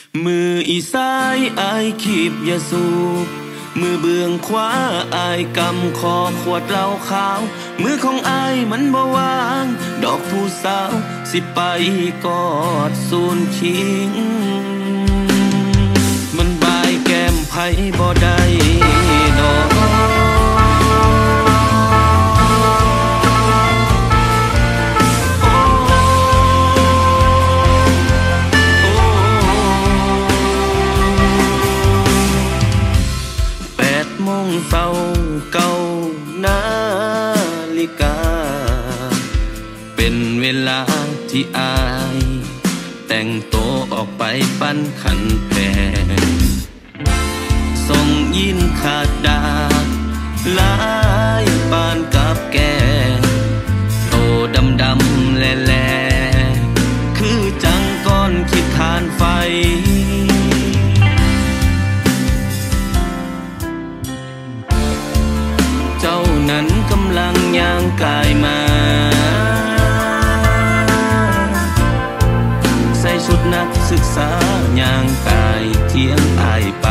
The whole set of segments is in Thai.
มืออีซ้ายอายขีบยาสูบมือเบื้องขวาอายกำคอขวดเหล้าขาวมือของอายมันบ่วางดอกผู้สาวสิไปกอดสูนคิงมันบายแก้มไผบ่ได้ดอกเศร้าเก่านาฬิกาเป็นเวลาที่อายแต่งตัวออกไปปั้นขันแพงส่งยินขาดดาลายปานกับแกโตดำแหล่คือจังก้อนคิดทานไฟนั้นกำลังย่างกายมาใส่ชุดนักศึกษาย่างกายเที่ยงอายไป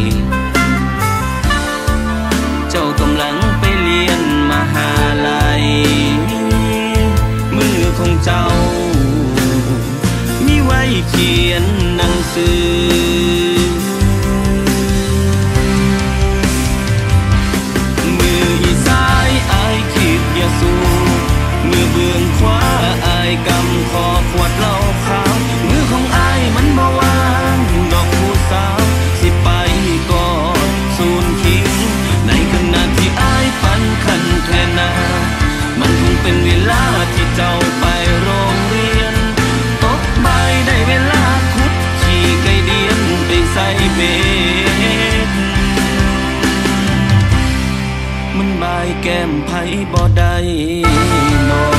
เจ้ากำลังไปเรียนมหาลัยมือของเจ้ามีไว้เขียนหนังสือมือเบื้องขวาอายกำคอขวดเหล้าขาวมือของอายมันบ่วางดอกผู้สาวสิไปกอดสูนคิงในขณะที่อายปั่นขันแทนามันคงเป็นเวลาที่เจ้าไปโรงเรียนตกบ่ายได้เวลาขุดขี่ไก่เดียนไปใส่เบ็ดมันบายแก้มไผบ่ได้นอ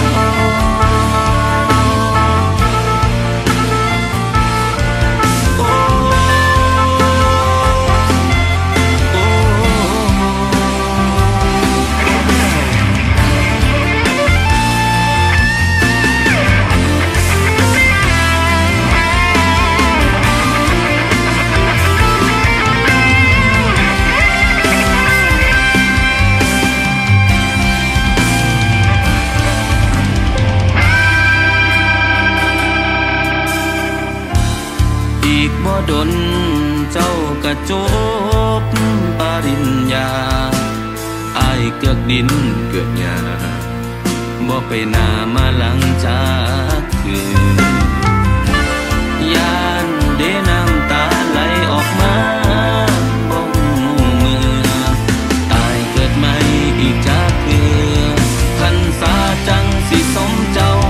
ดนเจ้ากระจบปริญญาอายเกือกดินเกือกหญ้าบ่ไปหน้ามาหลังจากคืนย่านเดน้ำตาไหลออกมาบ่เมื่อตายเกิดใหม่อีกจากเพื่อพรรษาจังสิสมเจ้า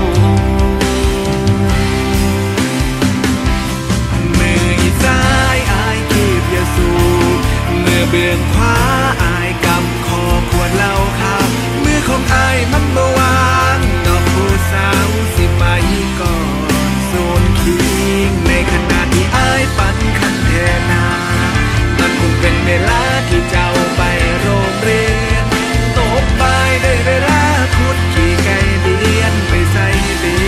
เบื้องขวาอายกำคอขวดเหล้าขาวมือของอายมันบ่วางดอกผู้สาวสิไปกอดสูนคิงในขณะที่อายปั่นขันแทนามันคงเป็นเวลาที่เจ้าไปโรงเรียนตกบ่ายได้เวลาขุดขี่ไก่เดียนไปใส่เบ็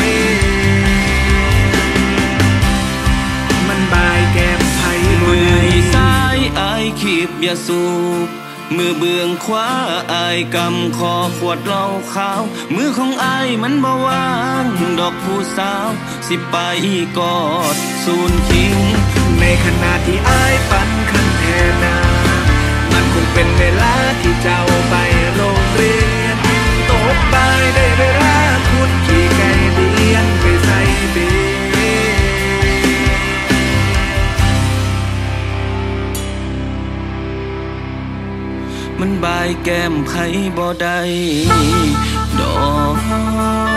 ดมันบายแก้มไผบ่ได้อายขีบยาสูบมือเบื้องขวาอายกำคอขวดเหล้าขาวมือของอายมันบ่วางดอกผู้สาวสิไปกอดสูนคิงในขณะที่อายปั่นขันแทนามันคงเป็นเวลาที่เจ้าไปโรงเรียนตกบ่ายได้เวลาขุดขี่ไก่เดียนไปใส่เบ็ดมันบายแก้มไผบ่ได้ดอก